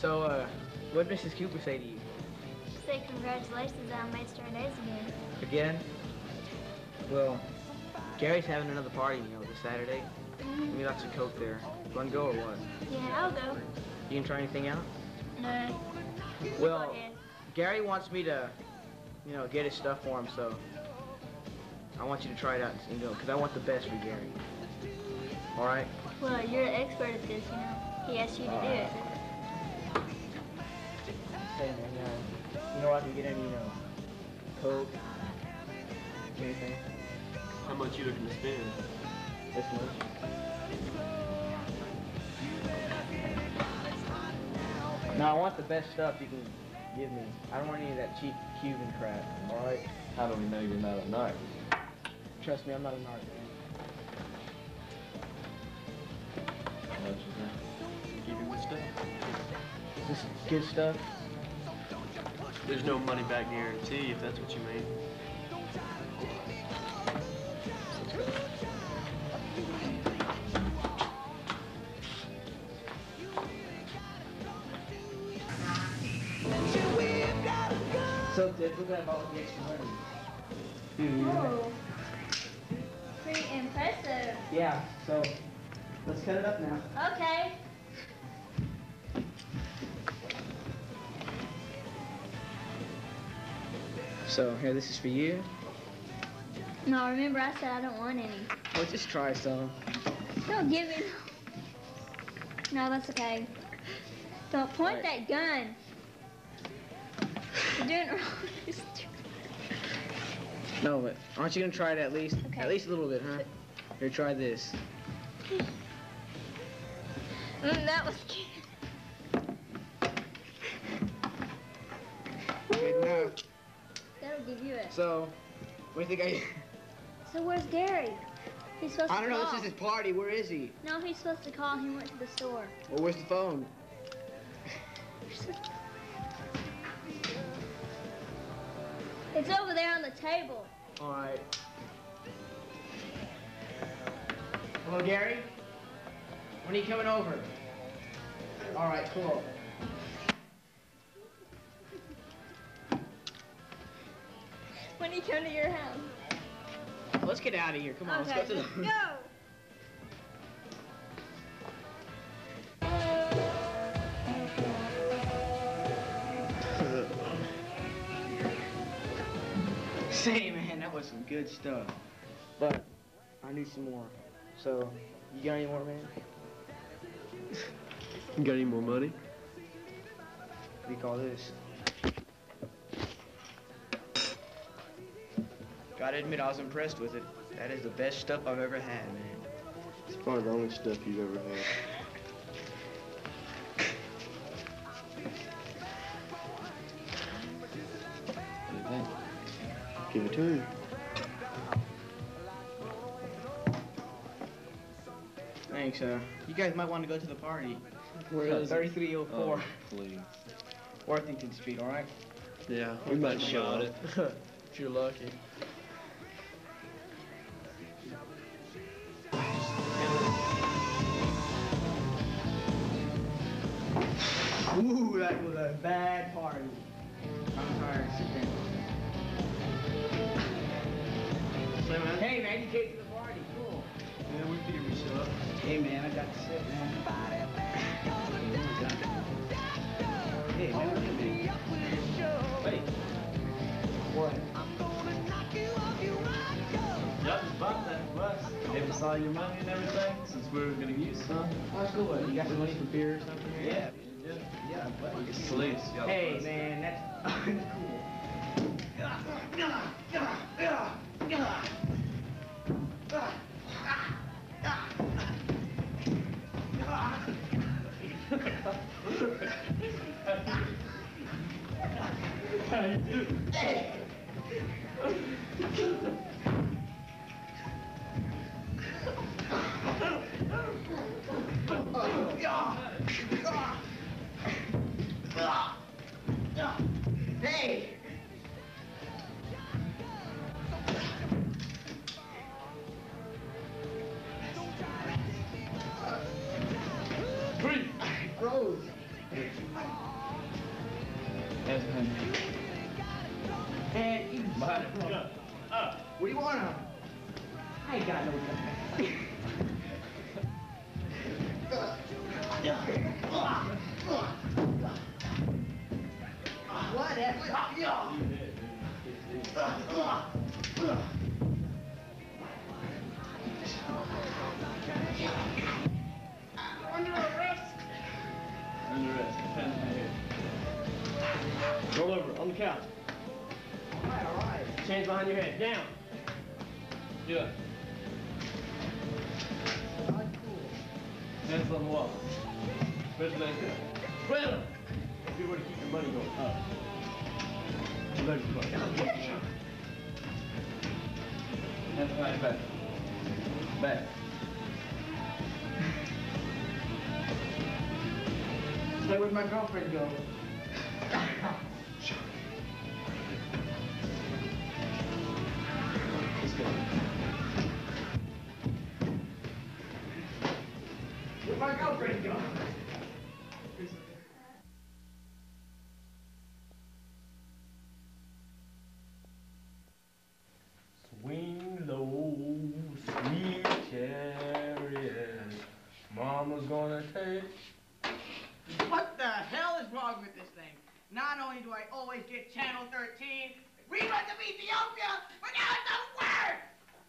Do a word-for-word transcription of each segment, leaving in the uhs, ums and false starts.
So, uh, what did Missus Cooper say to you? Say congratulations on made straight A's again. Again? Well, Gary's having another party, you know, this Saturday. Mm-hmm. We got some Coke there. You want to go or what? Yeah, I'll go. You can try anything out? No. Well, Gary wants me to, you know, get his stuff for him, so I want you to try it out, you know, because I want the best for Gary. All right? Well, you're the expert at this, you know. He asked you to All do right. it. Hey, man, uh, you know I can get any, you know, Coke, anything. How much you looking to spend? This much. Now, I want the best stuff you can give me. I don't want any of that cheap Cuban crap, all right? How do we know you're not a narc? Trust me, I'm not a narc, man. How much is that? Give you good stuff. Is this good stuff? There's no money back guarantee if that's what you mean. So, Dad, look at about the extra money. Dude, Oh. Pretty impressive. yeah, so let's cut it up now. Okay. So, here, this is for you. No, remember I said I don't want any. Well, just try some. Don't give me. No, that's okay. Don't point Right. that gun. You're doing it wrong. No, but aren't you gonna try it at least? Okay. At least a little bit, huh? Here, try this. Mm, that was cute. Good enough. That'll give you it. So, what do you think So where's Gary? He's supposed I... to I don't know, call. this is his party. Where is he? No, he's supposed to call. He went to the store. Well, where's the phone? It's over there on the table. All right. Hello, Gary? When are you coming over? All right, cool. When he come to your house. Let's get out of here. Come on, Okay, let's go to let's the... go. Say, man, that was some good stuff. But I need some more. So, you got any more, man? You got any more money? What do you call this? Gotta admit, I was impressed with it. That is the best stuff I've ever had, man. It's probably the only stuff you've ever had. Give it to him. Thanks, uh, you guys might want to go to the party. Where is it? thirty-three oh four Oh, please. Worthington Street, all right? Yeah, we might shot it. If you're lucky. Ooh, that was a bad party. I'm tired. Sit down. Say, man. Hey, man, you came to the party. Cool. Yeah, we figured we should up. Hey, man, I got to sit, man. Hey, man, look at me. Wait. What? Yep, it's about that bus. Maybe saw your money and everything, since we were gonna use some. Oh, that's cool. You got some money for beer or something? Yeah, yeah, yeah, but it's police. Yeah, Hey, bus. man, that's cool. Hey! Hey! Three. Rose! Hands behind your head. And you. Behind it. Up. Up. What do you want? I ain't got no gun. Whatever. Under arrest. Under arrest. Hands behind your head. Roll over on the couch. Alright, alright. Hands behind your head. Down. Get up. Hands on the wall. Spread your legs out. Spread them. Be able to keep your money going up. Legs apart. Hands behind your back. Back. Like, where'd my girlfriend go? Let's go. Where'd my girlfriend go? Swing low, sweet chariot. Mama's gonna take. What the hell is wrong with this thing? Not only do I always get Channel thirteen, reruns of Ethiopia, but now it doesn't work!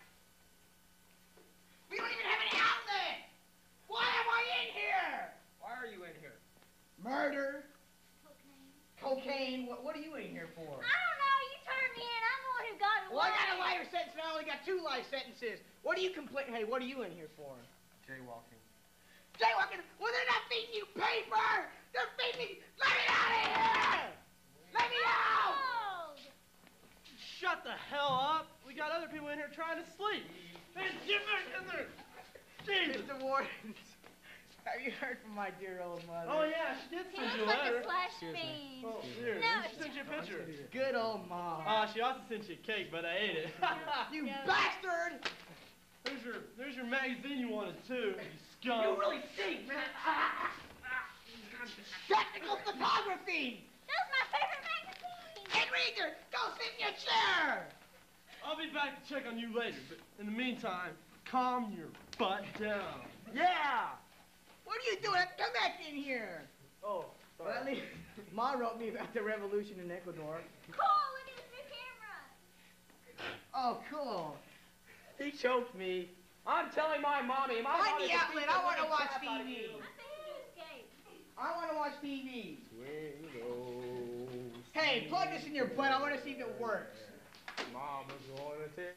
We don't even have an outlet! Why am I in here? Why are you in here? Murder, Cocaine. cocaine, what, what are you in here for? I don't know. You turned me in. I'm the one who got it. Well, I got a lighter sentence and I only got two life sentences. What do you complain? Hey, what are you in here for? Jaywalking. Jaywalking? Well, they're not feeding you paper! They're feeding me... Let me out of here! Let me out! Shut the hell up! We got other people in here trying to sleep. Hey, get back in there! Jesus! Mister Wardens, have you heard from my dear old mother? Oh yeah, she did He send you a looks like letter. a slash Excuse me. fiend. Oh, here, No, she sent you a picture. Good old mom. Uh, she also sent you a cake, but I ate it. You Yeah. bastard! There's your, there's your magazine you wanted too, you scum. You really stink, man. Ah, ah. Technical photography! That's my favorite magazine. Hey, Reader, go sit in your chair! I'll be back to check on you later, but in the meantime, calm your butt down. Yeah! What are you doing? Come back in here! Oh, Well, at least Ma wrote me about the revolution in Ecuador. Cool. Look at this new camera. Oh, cool. He choked me. I'm telling my mommy. My Find mommy the can outlet. beat the I want to living watch crap out of T V. you. I think you escaped. I want to watch T V. Swing low, Hey, plug this in your butt. I want to see if it works. Mama's gonna take.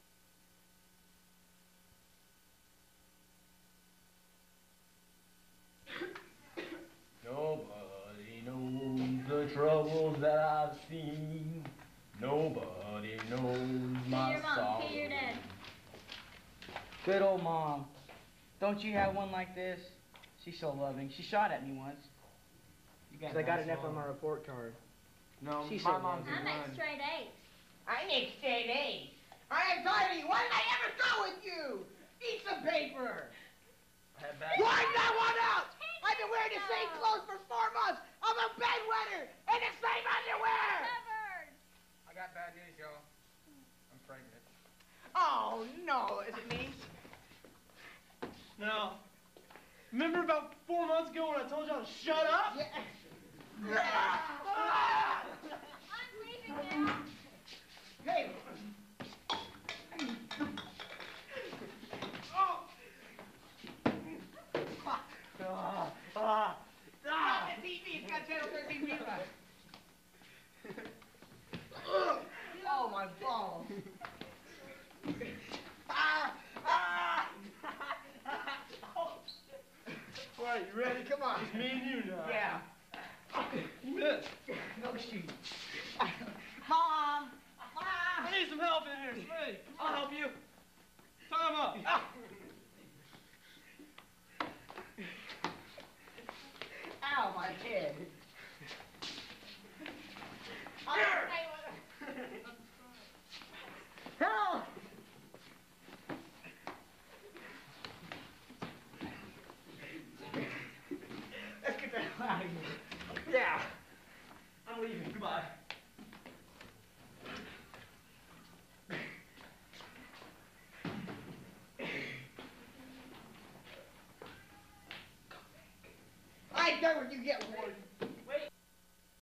Nobody knows the troubles that I've seen. Nobody knows my Your mom. sorrow. Pay your dad. Good old mom. Don't you have one like this? She's so loving. She shot at me once. You got I got nice an F on mom. my report card. No, She's my so mom's a I make nun. straight A's. I make straight A's. I am tired of you. Why did I ever go with you? Eat some paper. Have bad- Why did I want out? I've been wearing the same clothes for four months. I'm a bedwetter and the same underwear. Covered. I got bad news, y'all. I'm pregnant. Oh, no. Is it me? Now, remember about four months ago when I told y'all to shut up? Yeah. I'm leaving now. Hey. Oh. Ah, ah, Stop the T V. It's got Channel thirteen rerun. Ugh. Oh, my balls. Ah, ah. All right, you ready? Come on. It's me and you now. Yeah. You missed. No shoot. Mom. Mom. I need some help in here. Hey, I'll help you. Time up. Ow, my head. Help! Let's get the hell out of here. Yeah. I'm leaving. Goodbye. I ain't done when you get one.